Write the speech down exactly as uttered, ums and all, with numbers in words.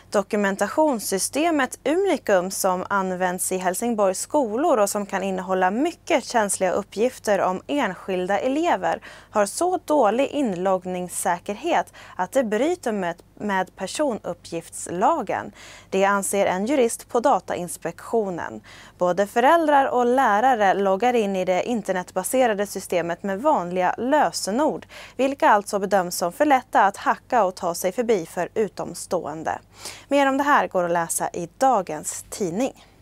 Dokumentationssystemet Unicum som används i Helsingborgs skolor och som kan innehålla mycket känsliga uppgifter om enskilda elever har så dålig inloggningssäkerhet att det bryter med, med personuppgiftslagen. Det anser en jurist på Datainspektionen. Både föräldrar och lärare loggar in i det internetbaserade systemet med vanliga lösenord, vilka alltså bedöms som för lätta att hacka och ta sig förbi för utomstående. Mer om det här går att läsa i dagens tidning.